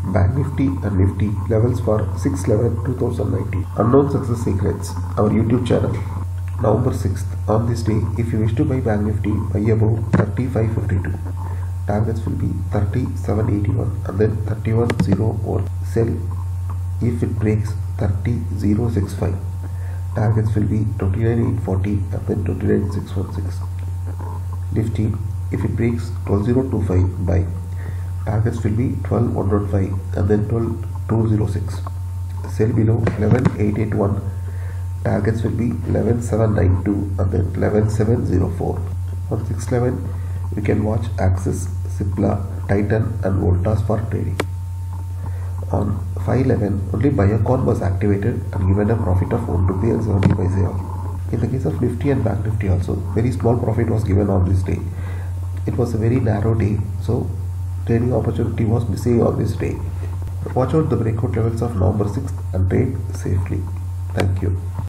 Banknifty and Nifty levels for 6/11/2019. Unknown success secrets. Our YouTube channel. November 6th. On this day, if you wish to buy Banknifty, buy above 35.52. Targets will be 37.81 and then 31.01. Sell if it breaks 30.065. Targets will be 29.840 and then 29.616. Nifty, if it breaks 12.025, buy. Targets will be 12.105 and then 12.206. Sell below 11.881. Targets will be 11.792 and then 11.704. On 6/11, you can watch Axis, Cipla, Titan and Voltas for trading. On 5/11, only Biocon was activated and given a profit of 1 rupee and 70 paise. In the case of Nifty and Bank Nifty also, very small profit was given on this day. It was a very narrow day, so trading opportunity was missing on this day. Watch out the breakout levels of November 6th and trade safely. Thank you.